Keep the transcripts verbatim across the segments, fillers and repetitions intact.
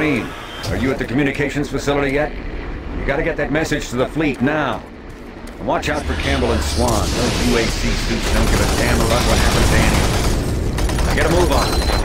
Marine, are you at the communications facility yet? You gotta get that message to the fleet now. And watch out for Campbell and Swan. Those U A C suits don't give a damn about what happens to any of them. Now get a move on.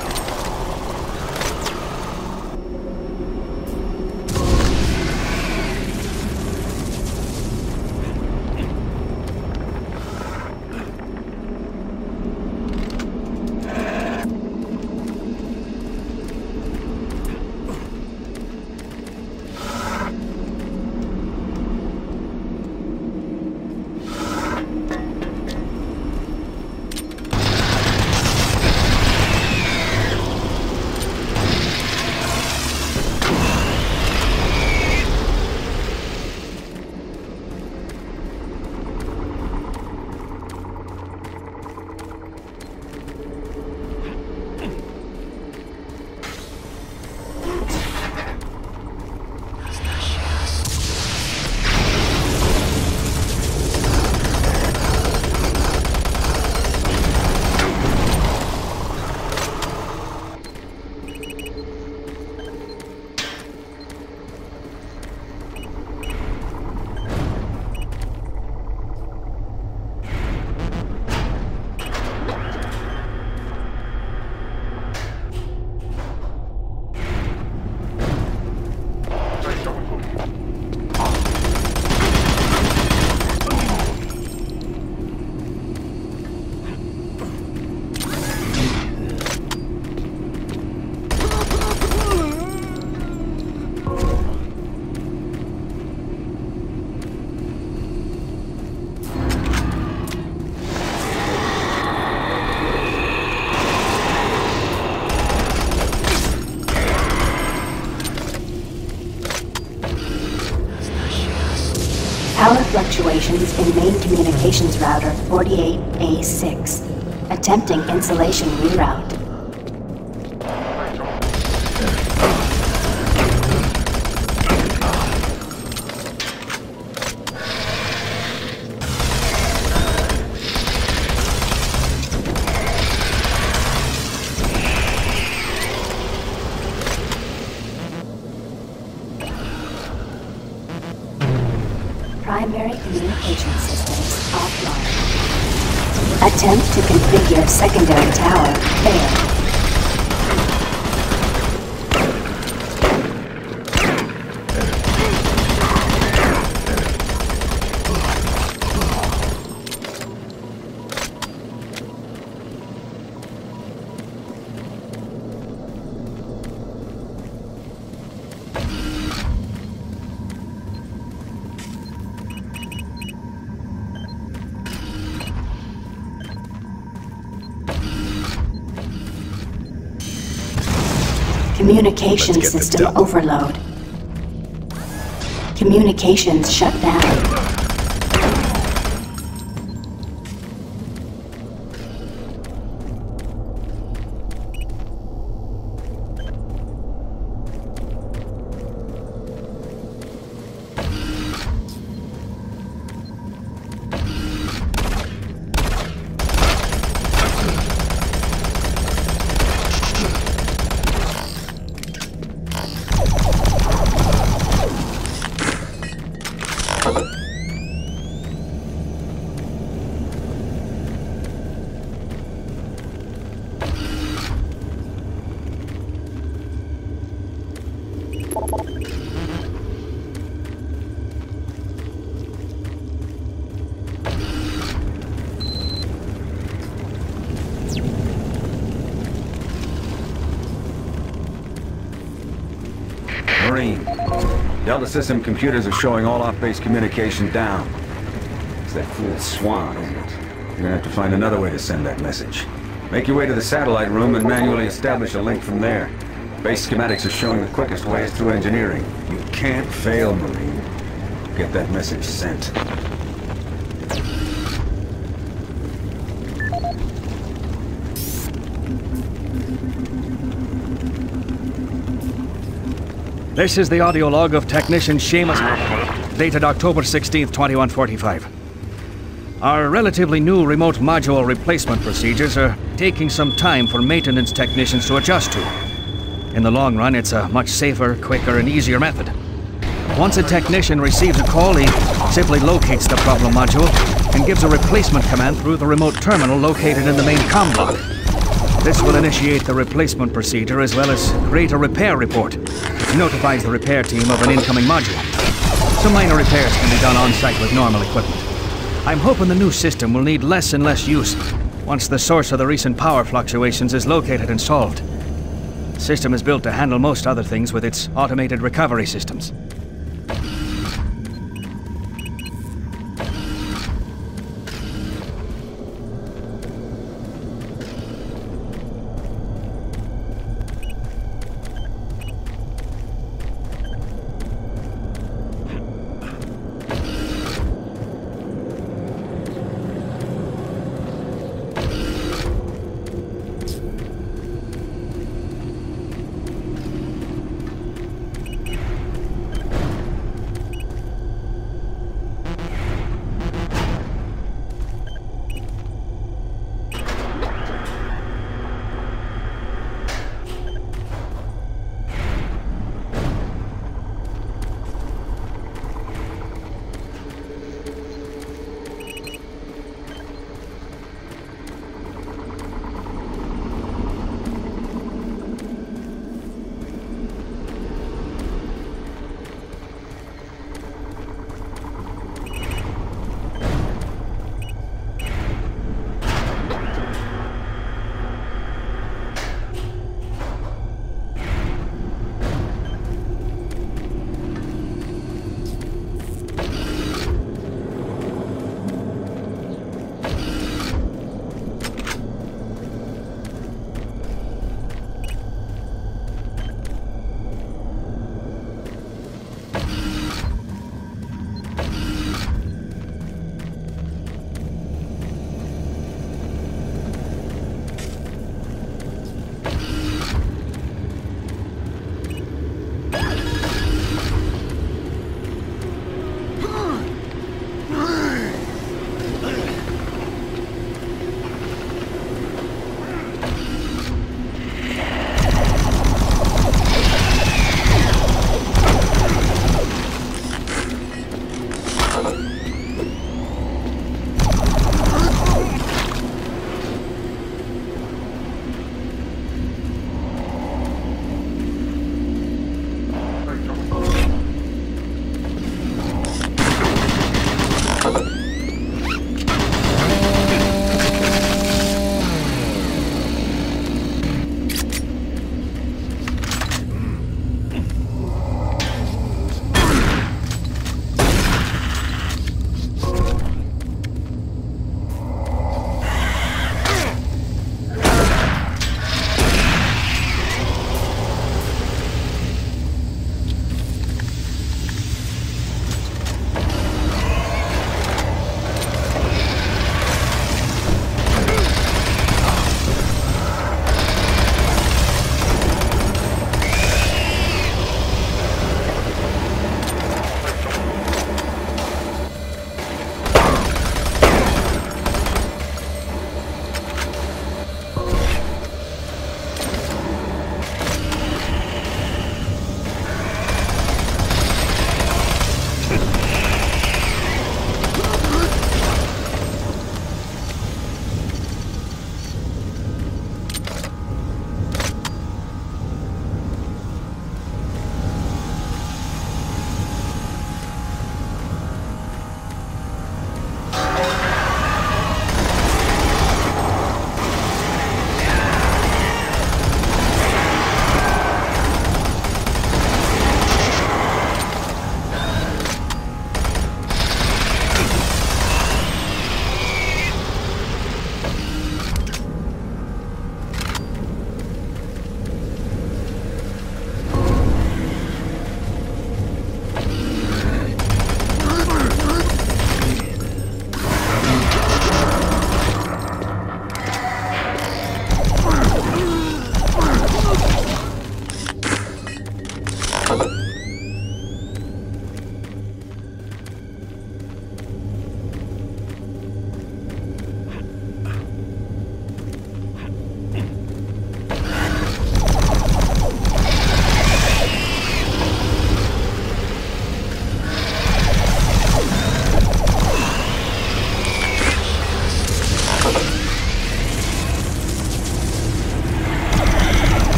Power fluctuations in main communications router forty-eight A six. Attempting insulation reroute. Primary communication systems offline. Attempt to configure secondary tower failed. Communication system overload. Communications shut down. Marine, Delta System computers are showing all off-base communication down. It's that fool Swan, isn't it? You're gonna have to find another way to send that message. Make your way to the satellite room and manually establish a link from there. Base schematics are showing the quickest way is through engineering. You can't fail, Marine. Get that message sent. This is the audio log of Technician Seamus, dated October sixteenth, twenty-one forty-five. Our relatively new remote module replacement procedures are taking some time for maintenance technicians to adjust to. In the long run, it's a much safer, quicker, and easier method. Once a technician receives a call, he simply locates the problem module and gives a replacement command through the remote terminal located in the main comm block. This will initiate the replacement procedure as well as create a repair report, which notifies the repair team of an incoming module. Some minor repairs can be done on-site with normal equipment. I'm hoping the new system will need less and less use once the source of the recent power fluctuations is located and solved. The system is built to handle most other things with its automated recovery systems.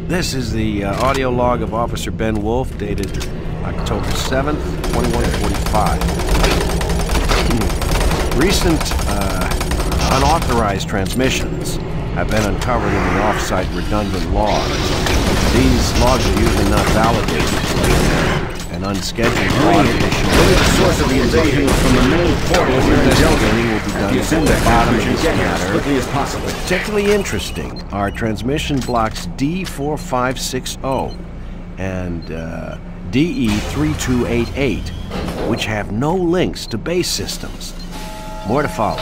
This is the uh, audio log of Officer Ben Wolf, dated October seventh, twenty-one forty-five. Recent uh, unauthorized transmissions have been uncovered in the off-site redundant logs. These logs are usually not validated. An unscheduled log issue. The source of the invasion was from the main portal here in Investigating will be done You at send the that bottom of transmission, this get here as matter. quickly as possible. Particularly interesting are transmission blocks D four five six zero and uh, D E three two eight eight, which have no links to base systems. More to follow.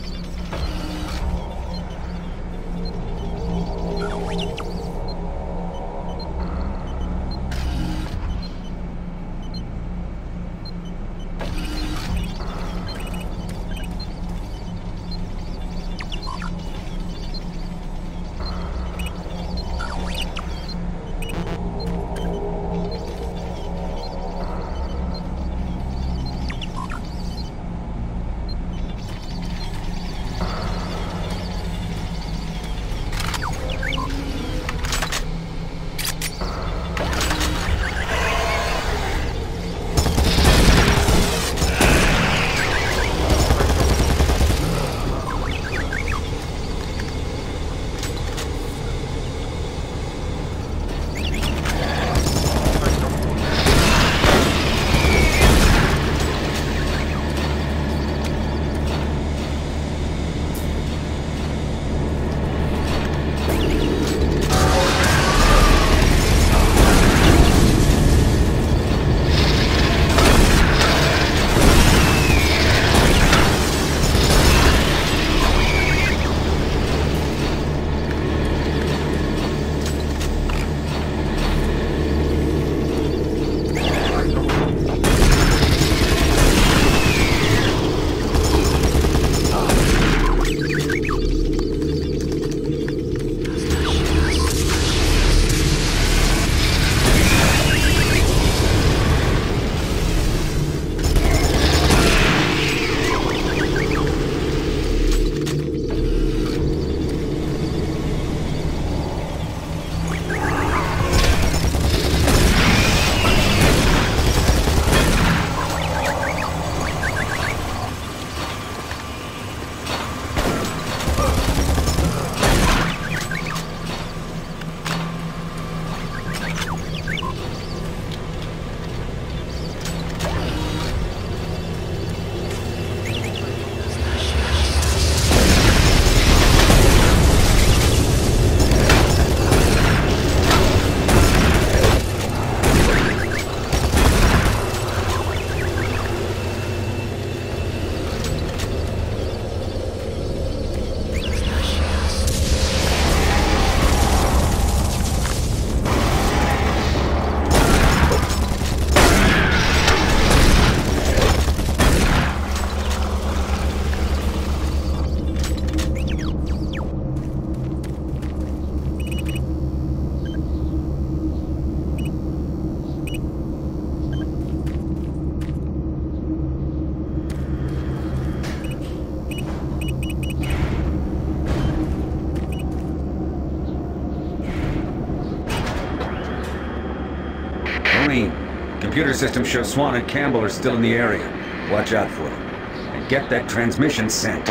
Computer system shows Swan and Campbell are still in the area. Watch out for them. And get that transmission sent.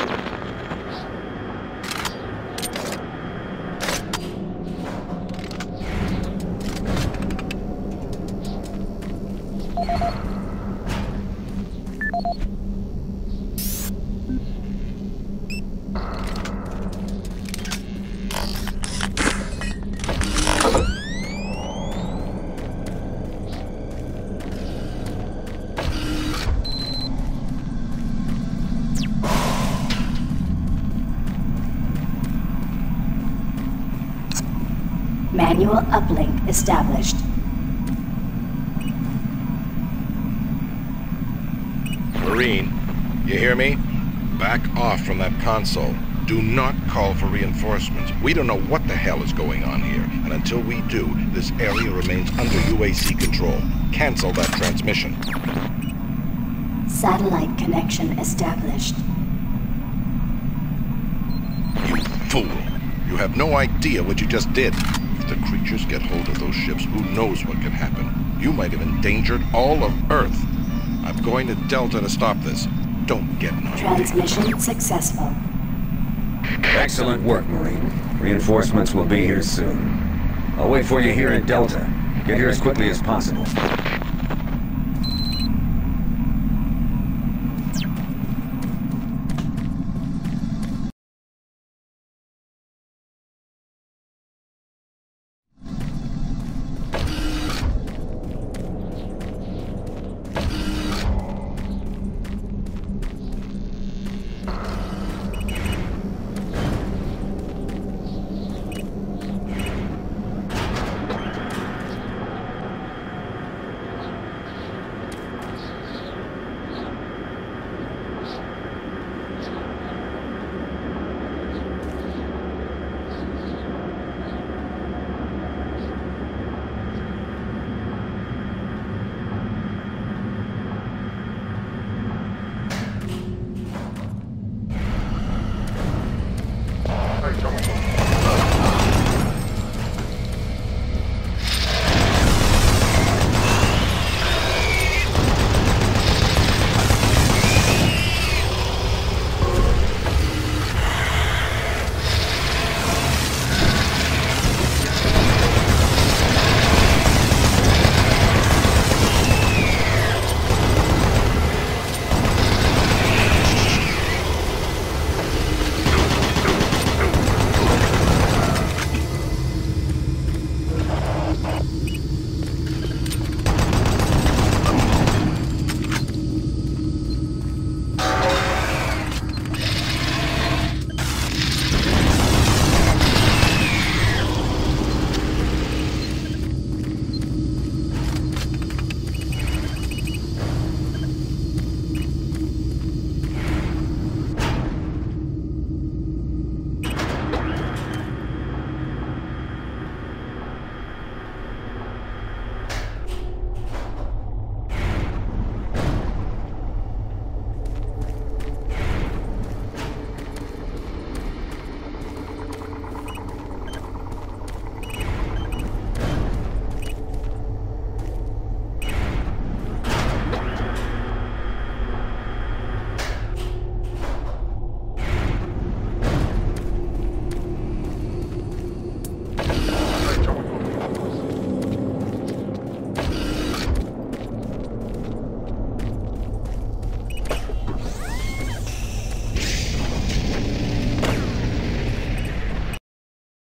Manual uplink established. Marine, you hear me? Back off from that console. Do not call for reinforcements. We don't know what the hell is going on here, and until we do, this area remains under U A C control. Cancel that transmission. Satellite connection established. You fool! You have no idea what you just did. If the creatures get hold of those ships, who knows what could happen? You might have endangered all of Earth. I'm going to Delta to stop this. Don't get naughty. Transmission successful. Excellent work, Marine. Reinforcements will be here soon. I'll wait for you here at Delta. Get here as quickly as possible.